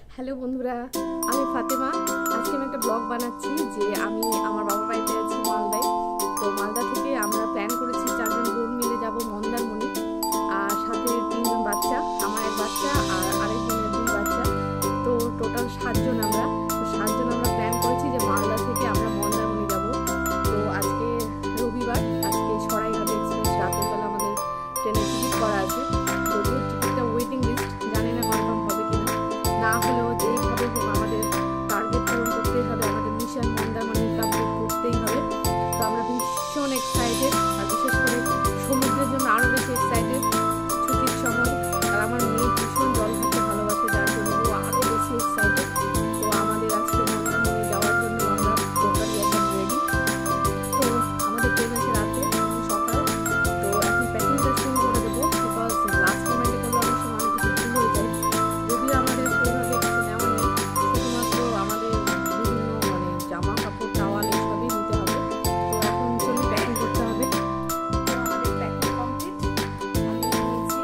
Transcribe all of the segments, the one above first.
Hello বন্ধুরা, আমি ফাতেমা। আজকে আমি একটা ব্লগ বানাচ্ছি যে আমি আমার বাবার বাড়িতে আছি মালদায়। তো মালদা থেকে আমরা প্ল্যান করেছি 4 জন বোন মিলে যাব মন্দারমণি, আর সাথে 3 জন বাচ্চা, আমার এক বাচ্চা আর আরেক বোনের 2 বাচ্চা। তো টোটাল 7 জন আমরা। তো 7 জন আমরা প্ল্যান করেছি যে মালদা থেকে আমরা মন্দারমণি যাব। তো আজকে রবিবার, আজকে সরাইঘাট এক্সপ্রেস রাতের বেলা আমাদের ট্রেনের টিকিট করা আছে। যদিও টিকিটটা ওয়েটিং লিস্ট, জানি না কনফার্ম হবে কিনা। না হলেও যেইভাবে হোক আমাদের টার্গেট পূরণ করতেই হবে, আমাদের মিশন মন্দারমণি কমপ্লিট করতেই হবে। তো আমরা ভীষণ এক্সাইটেড, আর বিশেষ করে সমুদ্রের জন্য আরও বেশি এক্সাইটেড। ছুটির সময়, আর আমার মেয়ে ভীষণ জল খেতে ভালোবাসে, যার জন্য ও আরও বেশি এক্সাইটেড। তো আমাদের আজকে মন্দারমণি যাওয়ার জন্য আমরা টোটালি একদম রেডি। তো আমাদের ট্রেন আছে রাতে, সকাল। তো এখন প্যাকিংটা শুরু করে দেবো, বিকজ লাস্ট মোমেন্টে করলে অনেক সময় অনেক কিছু ভুল হয়ে যায়। যদিও আমাদের সেইভাবে কিছু নেওয়া নেই, শুধুমাত্র আমাদের বিভিন্ন জামা কাপড়, টাওয়াল এইসবই নিতে হবে। তো এখন চলুন প্যাকিং করতে হবে। তো আমাদের প্যাকিং কমপ্লিট। আমি নিয়েছি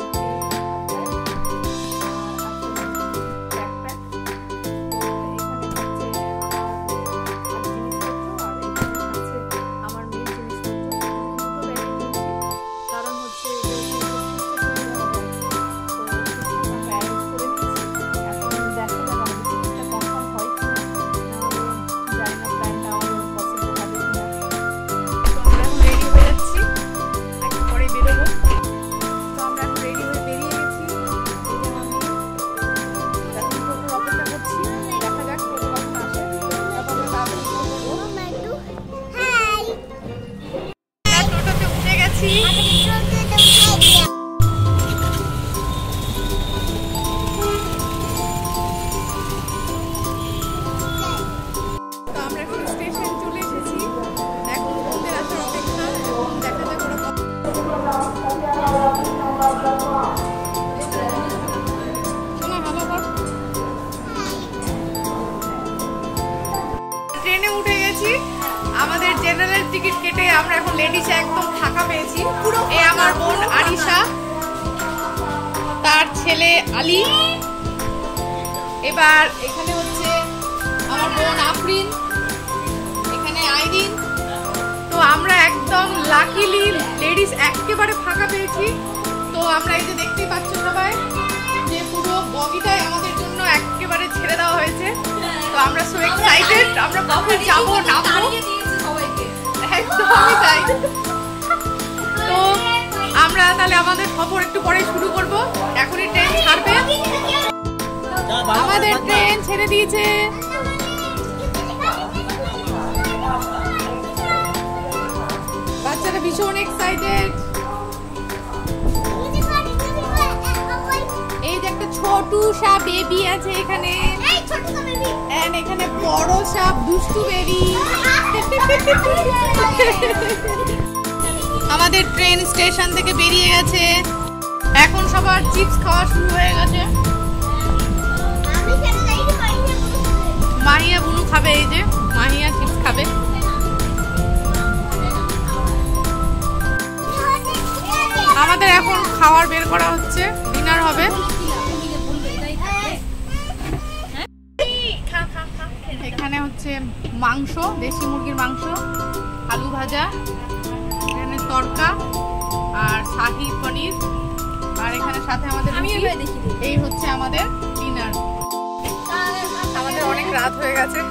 ব্যাকপ্যাক। তো এখানে হচ্ছে আমার মেয়ের জিনিসপত্র, আর এখানে আছে আমার মেয়ের জিনিসপত্র। দুটো ব্যাগ নিয়েছি, কারণ হচ্ছে যে অ্যারেঞ্জ করে নিয়েছি। এখন দেখা যাক আমাদের টিকিটটা কনফার্ম হয় কিনা, নাহলে জানি না প্ল্যানটা আমাদের পসিবল হবে কিনা। তো আমরা এখন রেডি হয়ে যাচ্ছি, একটু পরে বেরোবো। তো আমরা এখন রেডি হয়ে বেরিয়ে গেছি। এই যে আমি এখন টোটোর অপেক্ষা করছি, দেখা যাক টোটো কখন আসে, তারপর আমরা তাড়াতাড়ি শুরু করবো। আমরা টোটোতে উঠে গেছি। তো আমরা এখন স্টেশন চলে এসেছি, এখন ওদের আসার অপেক্ষা। এখন দেখা যাক ওরা ট্রেনে উঠে গেছি। আমাদের জেনারেল টিকিট কেটে আমরা এখন লেডিসে একদম ফাঁকা পেয়েছি। এই আমার বোন আরিশা, তার ছেলে আলী, এবার এখানে হচ্ছে আমার বোন আফরিন, এখানে আইরিন। তো আমরা একদম লাকিলি লেডিস একেবারে ফাঁকা পেয়েছি। তো আমরা এই যে দেখতেই পাচ্ছ সবাই, যে পুরো বগিটাই আমাদের জন্য একেবারে ছেড়ে দেওয়া হয়েছে। তো আমরা সো এক্সাইটেড, আমরা কখন যাবো নামবো, একদমই তাই। তো আমরা তাহলে আমাদের খবর একটু পরে শুরু করব। এখনই ট্রেন ছাড়বে, আমাদের ট্রেন ছেড়ে দিয়েছে। বাচ্চারা ভীষণ এক্সাইটেড। এই যে একটা ছোট সা বেবি আছে এখানে, এন্ড এখানে বড় সা দুষ্টু বেবি। আমাদের ট্রেন স্টেশন থেকে বেরিয়ে গেছে, এখন সবার চিপস খাওয়া শুরু হয়ে গেছে। মাহিয়া বুনু খাবে, এই যে মাহিয়া চিপস খাবে। আমাদের এখন খাবার বের করা হচ্ছে, ডিনার হবে। এখানে হচ্ছে মাংস, দেশি মুরগির মাংস, আলু ভাজা, এখানে তড়কা আর শাহি পনির, আর এখানে সাথে আমাদের এই হচ্ছে আমাদের ডিনার। আমাদের অনেক রাত হয়ে গেছে,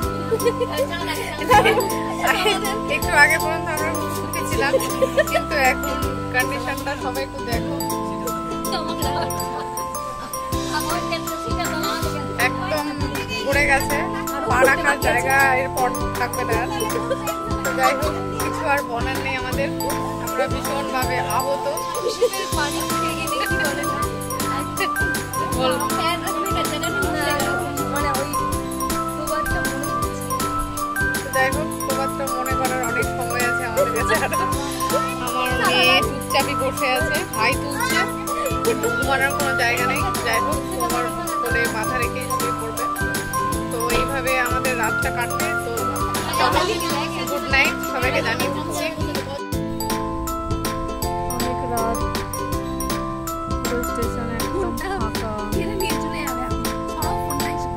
একটু আগে পর্যন্ত আমরা শুতেছিলাম, কিন্তু এখন কন্ডিশনটা সবাই একটু দেখো, একদম পড়ে গেছে, পা রাখার জায়গা এরপর থাকবে না। তো যাই হোক, কিছু আর বলার নেই আমাদের, আমরা ভীষণ ভাবে আহত। যাই হোক, প্রবাদটা মনে করার অনেক সময় আছে আমাদের কাছে। আমার মেয়ে চুপচাপই বসে আছে, হাই তুলছে, ঘুমানোর কোনো জায়গা নেই। যাই হোক, তোমার কোলে মাথা রেখে শুয়ে পড়বে। তো এইভাবে আমাদের রাতটা কাটবে। তো গুড নাইট, সবাইকে জানিয়ে দিচ্ছি। অনেক রাত, পুরো স্টেশন একদম ফাঁকা।